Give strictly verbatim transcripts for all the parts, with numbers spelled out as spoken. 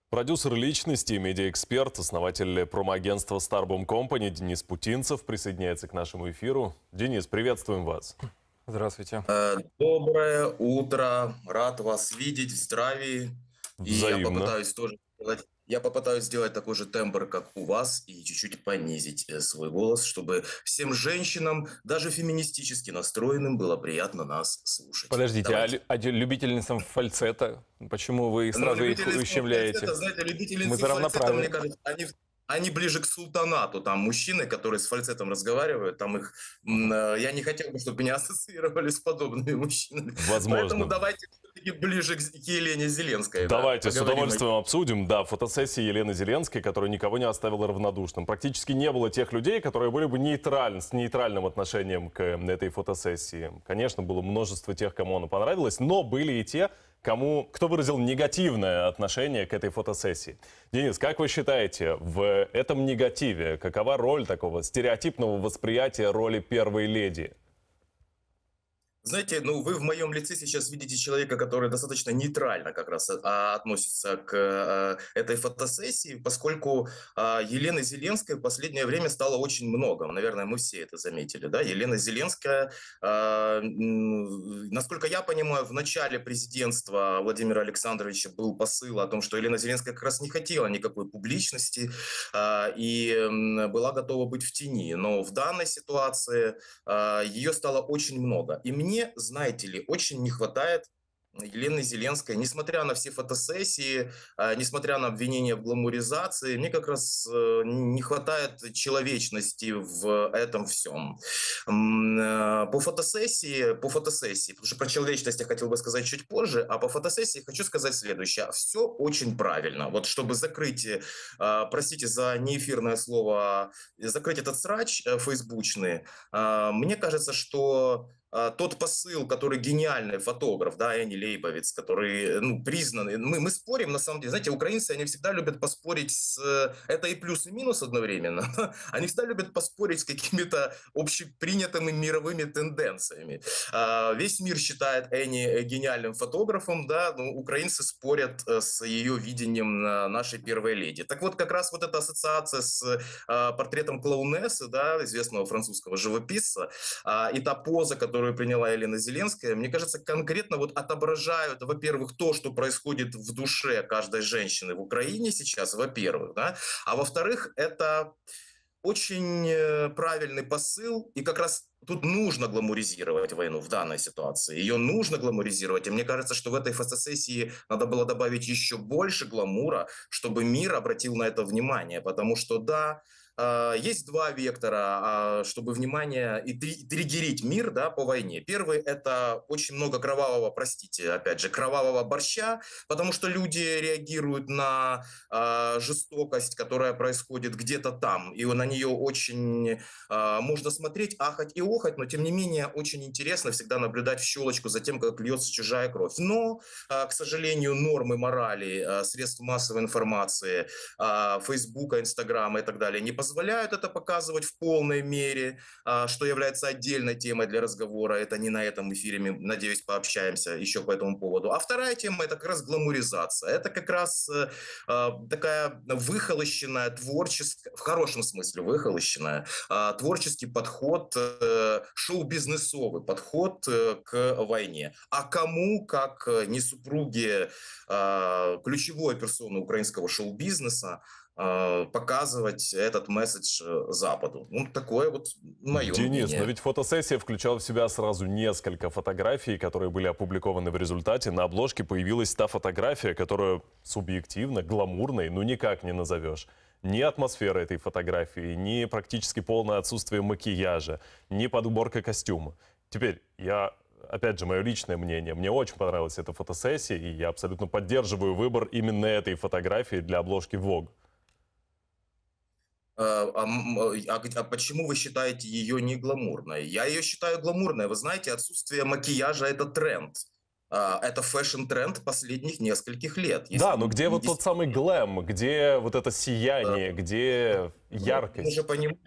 Продюсер личности, медиаэксперт, основатель промо-агентства Starbomb Company Денис Путинцев присоединяется к нашему эфиру. Денис, приветствуем вас. Здравствуйте. Доброе утро. Рад вас видеть в здравии. И я Взаимно. попытаюсь тоже сделать, я попытаюсь сделать такой же тембр, как у вас, и чуть-чуть понизить э, свой голос, чтобы всем женщинам, даже феминистически настроенным, было приятно нас слушать. Подождите, а, Давайте. лю- а дю- любительницам фальцета, почему вы Ну, сразу их любительницы ущемляете? фальцета, знаете, любительницы Мы за фальцета, равноправие. мне кажется, они, они ближе к султанату. Там мужчины, которые с фальцетом разговаривают, там их... м, э, Я не хотел бы, чтобы меня ассоциировали с подобными мужчинами. Возможно. Поэтому давайте все-таки ближе к к Елене Зеленской. да, Давайте с поговорим о- удовольствием обсудим. Да, фотосессия Елены Зеленской, которая никого не оставила равнодушным. Практически не было тех людей, которые были бы нейтральны, с нейтральным отношением к этой фотосессии. Конечно, было множество тех, кому она понравилась, но были и те, кому, кто выразил негативное отношение к этой фотосессии. Денис, как вы считаете, в этом негативе какова роль такого стереотипного восприятия роли первой леди? Знаете, ну вы в моем лице сейчас видите человека, который достаточно нейтрально как раз а, относится к а, этой фотосессии, поскольку а, Елены Зеленской в последнее время стало очень много. Наверное, мы все это заметили, да? Елена Зеленская, а, м, насколько я понимаю, в начале президентства Владимира Александровича был посыл о том, что Елена Зеленская как раз не хотела никакой публичности а, и м, была готова быть в тени. Но в данной ситуации а, ее стало очень много. И мне, знаете ли, очень не хватает Елены Зеленской, несмотря на все фотосессии, а, несмотря на обвинения в гламуризации, мне как раз э, не хватает человечности в этом всем. М, э, По фотосессии, по фотосессии, потому что про человечность я хотел бы сказать чуть позже, а по фотосессии хочу сказать следующее. Все очень правильно. Вот чтобы закрыть, э, простите за неэфирное слово, закрыть этот срач э, фейсбучный, а, мне кажется, что а, тот посыл, который гениальный фотограф, да, Эни Лейбовиц, который, ну, признанный, мы, мы спорим, на самом деле, знаете, украинцы, они всегда любят поспорить с, э, это и плюс, и минус одновременно, они всегда любят поспорить с какими-то общепринятыми мировыми тенденциями. А, Весь мир считает Эни гениальным фотографом, да, но украинцы спорят э, с ее видением э, нашей первой леди. Так вот, как раз вот эта ассоциация с э, портретом клоунессы, да, известного французского живописца, а, и та поза, которую приняла Елена Зеленская, мне кажется, конкретно вот отображают, во-первых, то, что происходит в душе каждой женщины в Украине сейчас, во-первых, да, а во-вторых, это очень э, правильный посыл, и как раз тут нужно гламуризировать войну в данной ситуации. Ее нужно гламуризировать, и мне кажется, что в этой фотосессии надо было добавить еще больше гламура, чтобы мир обратил на это внимание, потому что, да, э, есть два вектора, э, чтобы внимание и три- триггерить мир, да, по войне. Первый – это очень много кровавого, простите, опять же, кровавого борща, потому что люди реагируют на э, жестокость, которая происходит где-то там, и на нее очень э, можно смотреть, ахать и охать, но тем не менее очень интересно всегда наблюдать в щелочку за тем, как льется чужая кровь. Но, э, к сожалению, нормы морали, э, средств массовой информации, э, Фейсбука, Инстаграма и так далее не позволяют это показывать в полной мере, э, что является отдельной темой для разговора. Это не на этом эфире, мы, надеюсь, пообщаемся еще по этому поводу. А вторая тема – это как раз гламуризация. Это как раз э, э, такая выхолощенная, творческая, в хорошем смысле выхолощенная, э, творческий подход, э, шоу-бизнесовый подход э, к войне. А кому, как э, не супруги э, ключевой персоны украинского шоу-бизнеса, э, показывать этот месседж э, Западу? Ну, такое вот мое Денис, мнение. но ведь фотосессия включала в себя сразу несколько фотографий, которые были опубликованы в результате. На обложке появилась та фотография, которую субъективно, гламурной, ну никак не назовешь. Ни атмосфера этой фотографии, ни практически полное отсутствие макияжа, ни подборка костюма. Теперь я... Опять же, мое личное мнение. Мне очень понравилась эта фотосессия, и я абсолютно поддерживаю выбор именно этой фотографии для обложки Vogue. А, а м, а г- а почему вы считаете ее не гламурной? Я ее считаю гламурной. Вы знаете, отсутствие макияжа – это тренд. А, Это фэшн-тренд последних нескольких лет. Если Да, но вы где вот не тот самый глэм, где вот это сияние, где Мы же яркость? понимаем,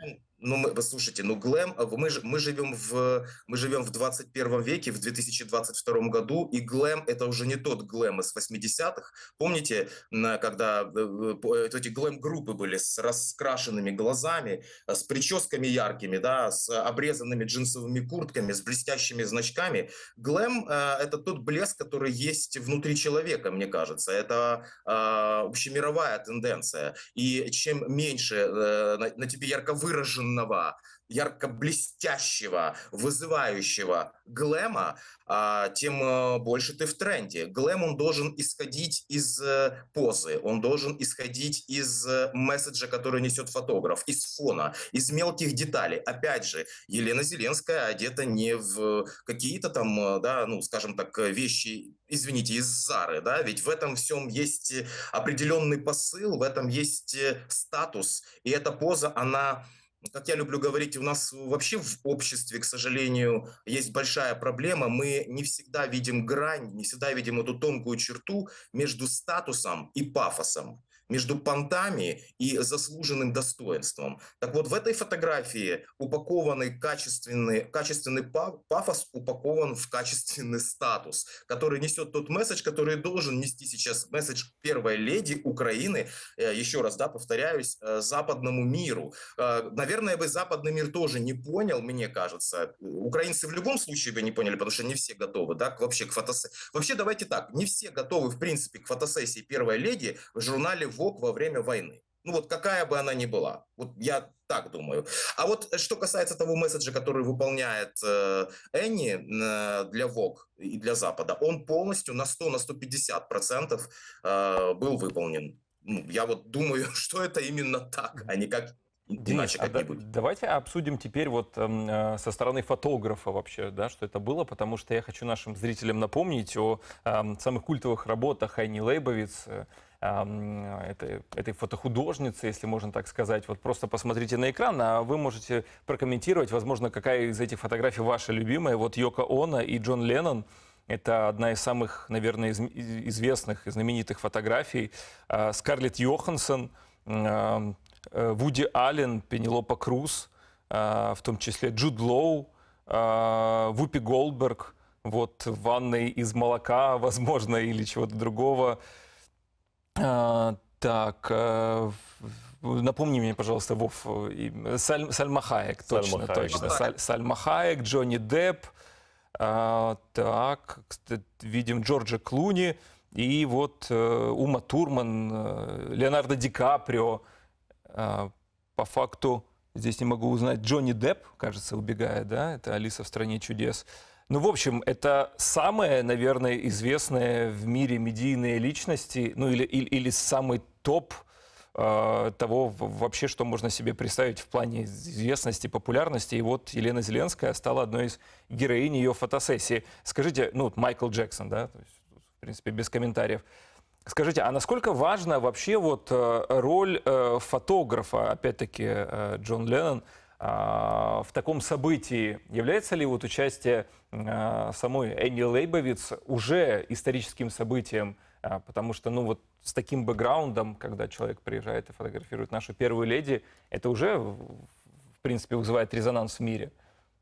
Ну, мы, вы слушайте, ну, глэм, а, мы, ж- мы, живем в, мы живем в двадцать первом веке, в две тысячи двадцать втором году, и глэм — это уже не тот глэм из восьмидесятых. Помните, на- когда э, э, по- э, эти глэм-группы были с раскрашенными глазами, э, с прическами яркими, да, с обрезанными джинсовыми куртками, с блестящими значками? Глэм э, — это тот блеск, который есть внутри человека, мне кажется. Это э, общемировая тенденция. И чем меньше э, на, на тебе ярко выраженного, ярко блестящего, вызывающего глэма, а, тем э, больше ты в тренде. Глэм, он должен исходить из э, позы, он должен исходить из э, месседжа, который несет фотограф, из фона, из мелких деталей. Опять же, Елена Зеленская одета не в какие-то там, э, да, ну, скажем так, э, вещи, извините, из Зары, да, ведь в этом всем есть э, определенный посыл, в этом есть э, статус, и эта поза, она, как я люблю говорить, у нас вообще в обществе, к сожалению, есть большая проблема. Мы не всегда видим грань, не всегда видим эту тонкую черту между статусом и пафосом, между понтами и заслуженным достоинством. Так вот, в этой фотографии упакованный качественный, качественный пафос упакован в качественный статус, который несет тот месседж, который должен нести сейчас месседж первой леди Украины, э, еще раз, да, повторяюсь, э, западному миру. Э, Наверное, бы западный мир тоже не понял, мне кажется. Украинцы в любом случае бы не поняли, потому что не все готовы, да, к- вообще к фотосессии. Вообще, давайте так, не все готовы, в принципе, к фотосессии первой леди в журнале Vogue во время войны. Ну вот какая бы она ни была. Вот я так думаю. А вот что касается того месседжа, который выполняет э, Энни э, для Vogue и для Запада, он полностью на сто, на сто пятьдесят процентов э, был выполнен. Ну, я вот думаю, что это именно так, а не как Денис, иначе а да- как-нибудь. давайте обсудим теперь вот эм, э, со стороны фотографа вообще, да, что это было, потому что я хочу нашим зрителям напомнить о эм, самых культовых работах Энни Лейбовиц, э, эм, этой, этой фотохудожницы, если можно так сказать. Вот просто посмотрите на экран, а вы можете прокомментировать, возможно, какая из этих фотографий ваша любимая. Вот Йоко Оно и Джон Леннон. Это одна из самых, наверное, из- известных и знаменитых фотографий. Э, Скарлетт Йоханссон, э, э, Вуди Аллен, Пенелопа Круз, э, в том числе Джуд Лоу, э, Вупи Голдберг, вот в ванной из молока, возможно, или чего-то другого. А, так, э, в- напомни мне, пожалуйста, Вов, э, и- Саль- Сальма Хайек, Сальма точно, Хайек, точно. да. Саль- Сальма Хайек, Джонни Депп, а, так, кстати, видим Джорджа Клуни, и вот э, Ума Турман, э, Леонардо Ди Каприо. А, по факту здесь не могу узнать. Джонни Депп, кажется, убегает, да? Это «Алиса в стране чудес». Ну, в общем, это самые, наверное, известные в мире медийные личности, ну или, или, или самый топ э, того в- вообще, что можно себе представить в плане известности, популярности. И вот Елена Зеленская стала одной из героинь ее фотосессии. Скажите, ну, вот Майкл Джексон, да, то есть, в принципе, без комментариев. Скажите, а насколько важна вообще вот э, роль э, фотографа, опять-таки э, Джон Леннон, а, в таком событии? Является ли вот участие э, самой Энни Лейбовиц уже историческим событием? А, Потому что, ну вот с таким бэкграундом, когда человек приезжает и фотографирует нашу первую леди, это уже, в в принципе, вызывает резонанс в мире.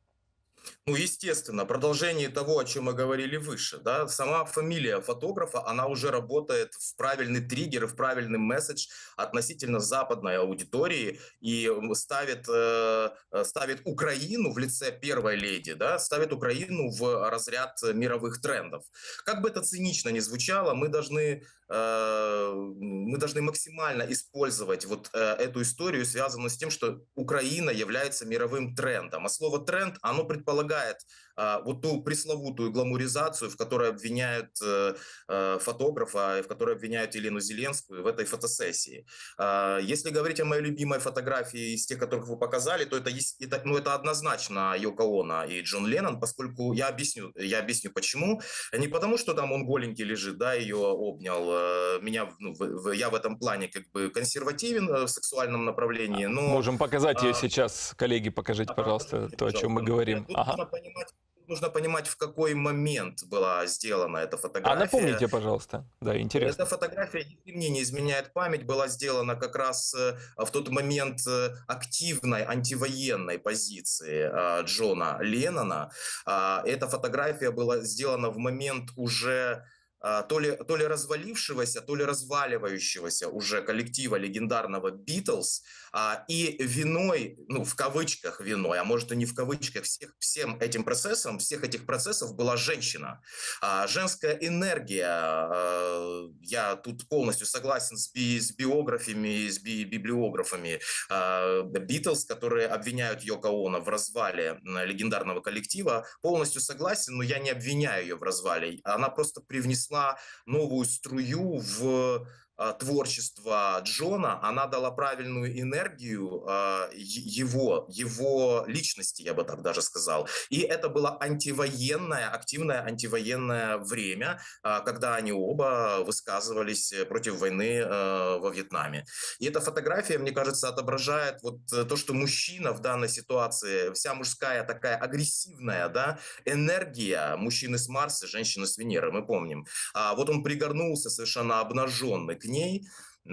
Ну, естественно, продолжение того, о чем мы говорили выше, да, сама фамилия фотографа, она уже работает в правильный триггер, в правильный месседж относительно западной аудитории и м, ставит, э, э, ставит Украину в лице первой леди, да, ставит Украину в разряд мировых трендов. Как бы это цинично ни звучало, мы должны, э, мы должны максимально использовать вот э, эту историю, связанную с тем, что Украина является мировым трендом. А слово «тренд», оно предполагает а, вот ту пресловутую гламуризацию, в которой обвиняют э, э, фотографа, и в которой обвиняют Елену Зеленскую в этой фотосессии. А, если говорить о моей любимой фотографии из тех, которых вы показали, то это, есть- это, ну, это однозначно Йоко Оно и Джон Леннон, поскольку я объясню, я объясню почему. Не потому, что там он голенький лежит, да, ее обнял. э, Меня, ну, в- в- я в этом плане как бы консервативен э, в сексуальном направлении, но Можем показать ее а, сейчас. Коллеги, покажите, да, пожалуйста, покажите, то, о чем мы пожалуйста. говорим. Тут Ага. нужно понимать, тут нужно понимать, в какой момент была сделана эта А фотография. напомните, пожалуйста. Да, интересно. Эта фотография, если мне не изменяет память, была сделана как раз э, в тот момент э, активной антивоенной позиции э, Джона Леннона. А, Эта фотография была сделана в момент уже а, то ли, то ли развалившегося, то ли разваливающегося уже коллектива легендарного Битлз. А, И виной, ну в кавычках виной, а может и не в кавычках, всех, всем этим процессом, всех этих процессов была женщина. А, Женская энергия, а, я тут полностью согласен с, би, с биографами, с би, библиографами а, Битлз, которые обвиняют Йоко Оно в развале легендарного коллектива. Полностью согласен, но я не обвиняю ее в развале. Она просто привнесла новую струю в а, творчество Джона. Она дала правильную энергию а, е- его, его личности, я бы так даже сказал. И это было антивоенное, активное антивоенное время, а, когда они оба высказывались против войны а, во Вьетнаме. И эта фотография, мне кажется, отображает вот э, то, что мужчина в данной ситуации, вся мужская такая агрессивная, да, энергия мужчины с Марса, женщины с Венеры, мы помним. А вот он пригорнулся совершенно обнаженный к ней,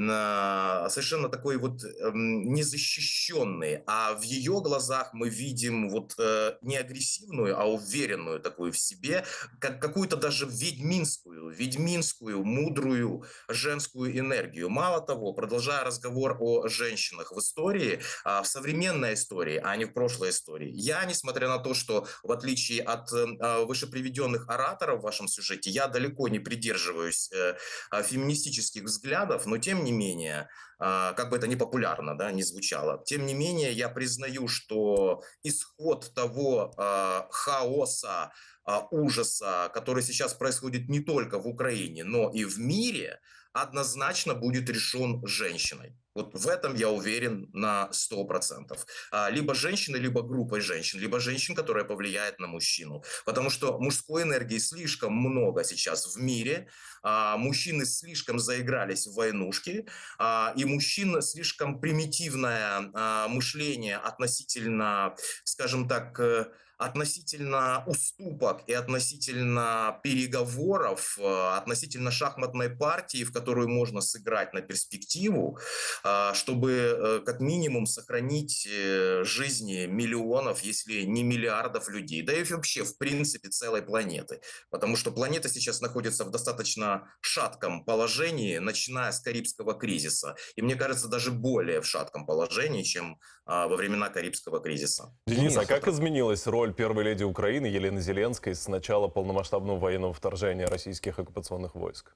на- совершенно такой вот эм, незащищенный, а в ее глазах мы видим вот э, не агрессивную, а уверенную такую в себе, как какую-то даже ведьминскую, ведьминскую, мудрую женскую энергию. Мало того, продолжая разговор о женщинах в истории, а, в современной истории, а не в прошлой истории, я, несмотря на то, что в отличие от э, а, вышеприведенных ораторов в вашем сюжете, я далеко не придерживаюсь э, а, феминистических взглядов, но тем не менее, а, как бы это ни популярно, да, не звучало, тем не менее я признаю, что исход того а, хаоса, а, ужаса, который сейчас происходит не только в Украине, но и в мире, однозначно будет решен женщиной. Вот в этом я уверен на сто процентов. А, Либо женщиной, либо группой женщин, либо женщин, которая повлияет на мужчину. Потому что мужской энергии слишком много сейчас в мире, а, мужчины слишком заигрались в войнушки, а, и мужчин слишком примитивное а, мышление относительно, скажем так, э, относительно уступок и относительно переговоров, э, относительно шахматной партии, в которую можно сыграть на перспективу, а, чтобы э, как минимум сохранить э, жизни миллионов, если не миллиардов людей, да и вообще в принципе целой планеты. Потому что планета сейчас находится в достаточно шатком положении, начиная с Карибского кризиса. И мне кажется, даже более в шатком положении, чем а, во времена Карибского кризиса. Денис, а Денис, как изменилась роль первой леди Украины Елены Зеленской с начала полномасштабного военного вторжения российских оккупационных войск?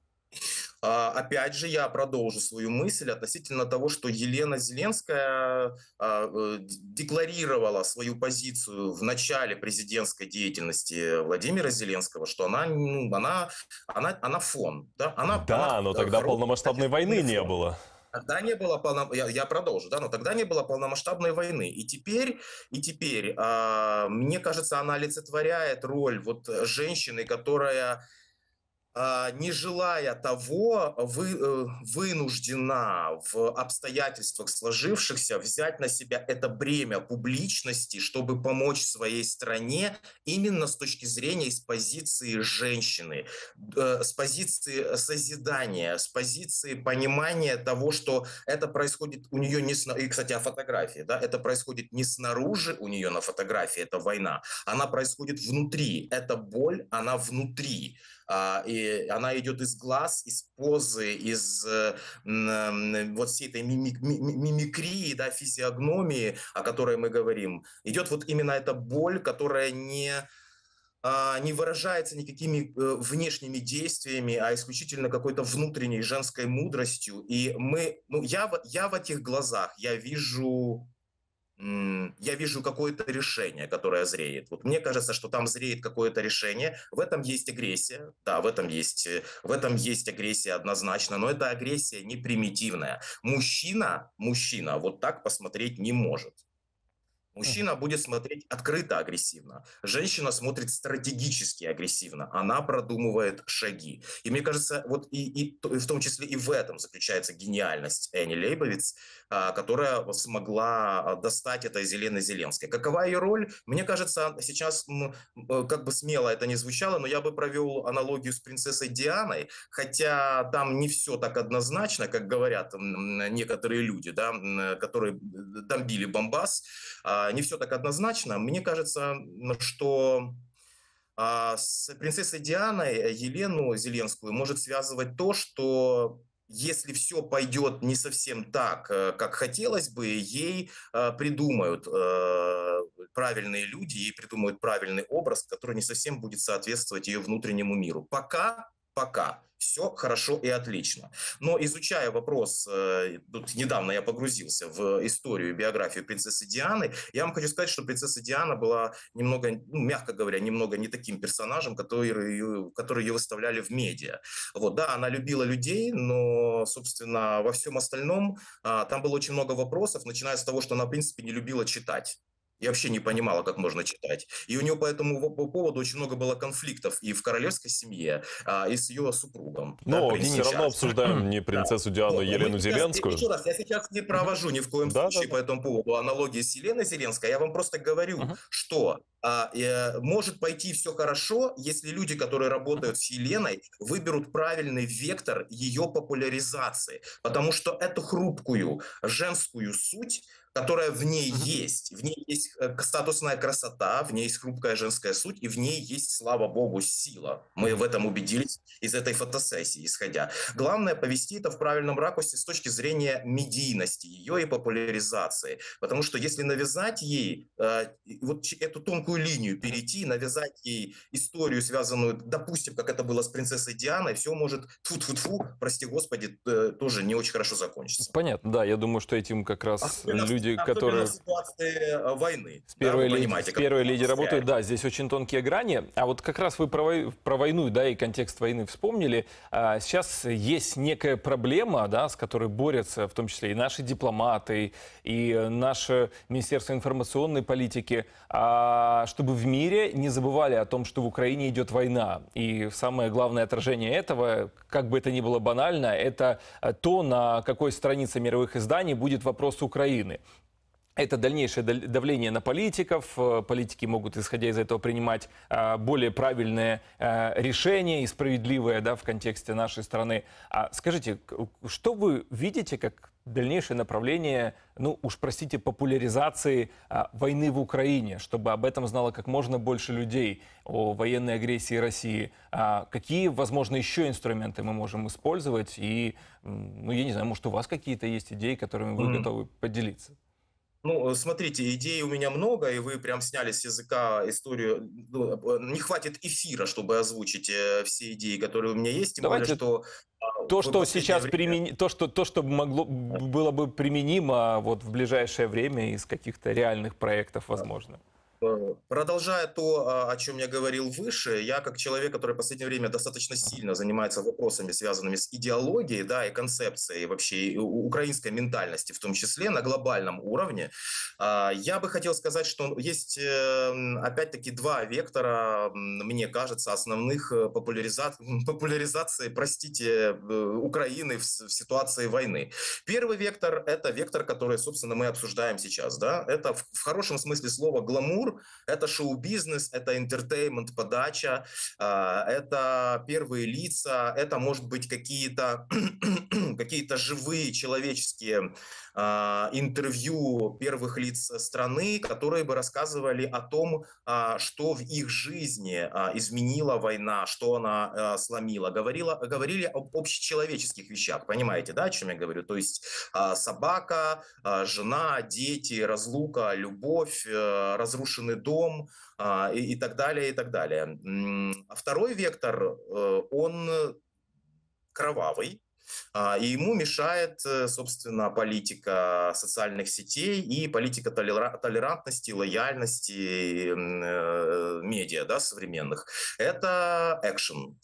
А, Опять же, я продолжу свою мысль относительно того, что Елена Зеленская а, э, д- декларировала свою позицию в начале президентской деятельности Владимира Зеленского, что она, ну, она, она, она фон, да, она, Да, она но э, тогда хороший, полномасштабной войны качественный не фон. было. Тогда не было полно... я, я продолжу, да, но тогда не было полномасштабной войны. И теперь, и теперь, а, мне кажется, она олицетворяет роль вот женщины, которая а, не желая того, вы, э, вынуждена в обстоятельствах сложившихся взять на себя это бремя публичности, чтобы помочь своей стране именно с точки зрения, из позиции женщины, э, с позиции созидания, с позиции понимания того, что это происходит у нее не сна- и, кстати, о фотографии, да, это происходит не снаружи у нее на фотографии, это война, она происходит внутри, это боль, она внутри. А, и она идет из глаз, из позы, из э, м, вот всей этой мимик- ми- ми- мимикрии, да, физиогномии, о которой мы говорим. Идет вот именно эта боль, которая не а, не выражается никакими э, внешними действиями, а исключительно какой-то внутренней женской мудростью. И мы, ну, я, в- я в этих глазах, я вижу м, я вижу какое-то решение, которое зреет. Вот мне кажется, что там зреет какое-то решение. В этом есть агрессия, да, в этом есть, э, в этом есть агрессия однозначно, но эта агрессия не примитивная. Мужчина, мужчина вот так посмотреть не может. Мужчина будет смотреть открыто агрессивно. Женщина смотрит стратегически агрессивно. Она продумывает шаги. И мне кажется, вот и, и, и в том числе и в этом заключается гениальность Энни Лейбовиц, а, которая смогла достать это из Елены Зеленской. Какова ее роль? Мне кажется, сейчас, как бы смело это ни звучало, но я бы провел аналогию с принцессой Дианой, хотя там не все так однозначно, как говорят некоторые люди, да, которые бомбили Бомбас. Не все так однозначно. Мне кажется, что с принцессой Дианой Елену Зеленскую может связывать то, что если все пойдет не совсем так, как хотелось бы, ей придумают правильные люди, ей придумают правильный образ, который не совсем будет соответствовать ее внутреннему миру. Пока, пока. Все хорошо и отлично. Но изучая вопрос, тут недавно я погрузился в историю, биографию принцессы Дианы, я вам хочу сказать, что принцесса Диана была немного, ну, мягко говоря, немного не таким персонажем, который ее, который ее выставляли в медиа. Вот, да, она любила людей, но, собственно, во всем остальном там было очень много вопросов, начиная с того, что она, в принципе, не любила читать. Я вообще не понимала, как можно читать. И у нее по этому поводу очень много было конфликтов и в королевской семье, и с ее супругом. Но да, все равно обсуждаем не принцессу Диану, да. а Елену сейчас, Зеленскую. Еще раз, я сейчас не провожу ни в коем да, случае да, по да. этому поводу аналогии с Еленой Зеленской. Я вам просто говорю, uh-huh. что а, э, может пойти все хорошо, если люди, которые работают uh-huh. с Еленой, выберут правильный вектор ее популяризации. Потому что эту хрупкую женскую суть, которая в ней uh-huh. есть. В ней есть статусная красота, в ней есть хрупкая женская суть, и в ней есть, слава богу, сила. Мы uh-huh. в этом убедились из этой фотосессии, исходя. Главное повести это в правильном ракурсе с точки зрения медийности ее и популяризации. Потому что если навязать ей э, вот эту тонкую линию перейти, навязать ей историю, связанную, допустим, как это было с принцессой Дианой, все может, тьфу-тьфу-тьфу, прости господи, э, тоже не очень хорошо закончится. Понятно, да, я думаю, что этим как раз особенно, люди, особенно которые... в ситуации войны. С первой, да, леди, с первой леди работают, да, здесь очень тонкие грани. А вот как раз вы про, вой... про войну, да, и контекст войны вспомнили. А сейчас есть некая проблема, да, с которой борются в том числе и наши дипломаты, и наше Министерство информационной политики, а, чтобы в мире не забывали о том, что в Украине идет война. И самое главное отражение этого, как бы это ни было банально, это то, на какой странице мировых изданий будет вопрос Украины. Это дальнейшее давление на политиков. Политики могут, исходя из этого, принимать более правильные решения и справедливые, да, в контексте нашей страны. А скажите, что вы видите как дальнейшее направление, ну уж простите, популяризации войны в Украине, чтобы об этом знало как можно больше людей, о военной агрессии России? Какие, возможно, еще инструменты мы можем использовать? И, ну, я не знаю, может, у вас какие-то есть идеи, которыми вы mm. готовы поделиться? Ну, смотрите, идей у меня много, и вы прям сняли с языка историю. Не хватит эфира, чтобы озвучить все идеи, которые у меня есть. Тем Давайте более, что... То, что сейчас время... примени... то, что, то, что могло, было бы применимо вот в ближайшее время из каких-то реальных проектов, возможно. Продолжая то, о чем я говорил выше, я как человек, который в последнее время достаточно сильно занимается вопросами, связанными с идеологией, да, и концепцией вообще украинской ментальности, в том числе на глобальном уровне, я бы хотел сказать, что есть опять-таки два вектора, мне кажется, основных популяризации, популяризации, простите, Украины в ситуации войны. Первый вектор – это вектор, который, собственно, мы обсуждаем сейчас, да, это в хорошем смысле слова гламур. Это шоу-бизнес, это интертеймент, подача, это первые лица, это, может быть, какие-то какие-то живые человеческие интервью первых лиц страны, которые бы рассказывали о том, что в их жизни изменила война, что она сломила. Говорила, говорили об общечеловеческих вещах, понимаете, да, о чем я говорю? То есть собака, жена, дети, разлука, любовь, разрушенный дом и, и так далее, и так далее. А второй вектор, он кровавый. И ему мешает, собственно, политика социальных сетей и политика толерантности, лояльности медиа, да, современных. Это экшен,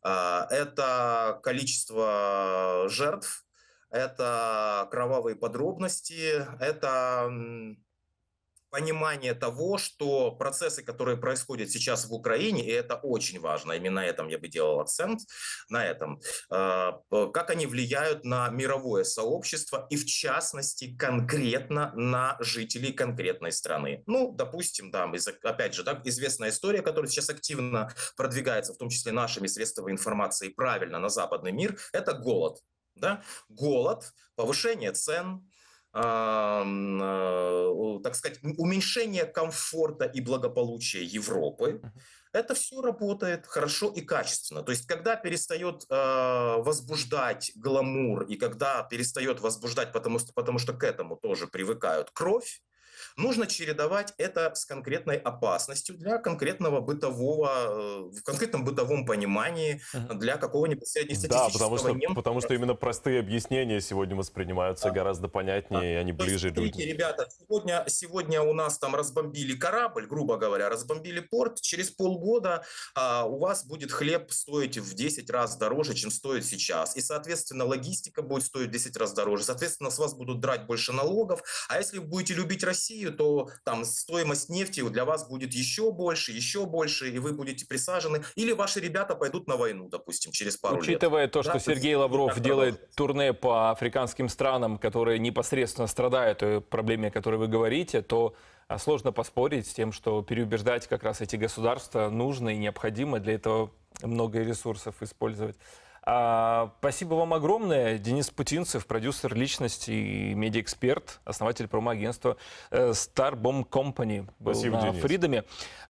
это количество жертв, это кровавые подробности, это понимание того, что процессы, которые происходят сейчас в Украине, и это очень важно, именно на этом я бы делал акцент, на этом, э, как они влияют на мировое сообщество и, в частности, конкретно на жителей конкретной страны. Ну, допустим, да, опять же, да, известная история, которая сейчас активно продвигается, в том числе нашими средствами информации, правильно, на западный мир, это голод. Да? Голод, повышение цен, э, э, так сказать, уменьшение комфорта и благополучия Европы. Это все работает хорошо и качественно. То есть, когда перестает э, возбуждать гламур и когда перестает возбуждать, потому что, потому что к этому тоже привыкают, кровь, нужно чередовать это с конкретной опасностью для конкретного бытового, в конкретном бытовом понимании, для какого-нибудь Да, среднестатистического потому что, немца. потому что именно простые объяснения сегодня воспринимаются Да. гораздо понятнее, и они То есть, ближе смотрите, людям. ребята, сегодня, сегодня у нас там разбомбили корабль, грубо говоря, разбомбили порт. Через полгода а, у вас будет хлеб стоить в десять раз дороже, чем стоит сейчас. И, соответственно, логистика будет стоить в десять раз дороже. Соответственно, с вас будут драть больше налогов. А если вы будете любить Россию, то там стоимость нефти для вас будет еще больше, еще больше, и вы будете присажены. Или ваши ребята пойдут на войну, допустим, через пару лет. Учитывая то, что Да, Сергей Лавров делает турне по африканским странам, которые непосредственно страдают той проблеме, о которой вы говорите, то а, сложно поспорить с тем, что переубеждать как раз эти государства нужно и необходимо. Для этого много ресурсов использовать. А, спасибо вам огромное. Денис Путинцев, продюсер, личность и медиаэксперт, основатель промо-агентства э, Starbomb Company, был Спасибо, на Денис. Фридоме.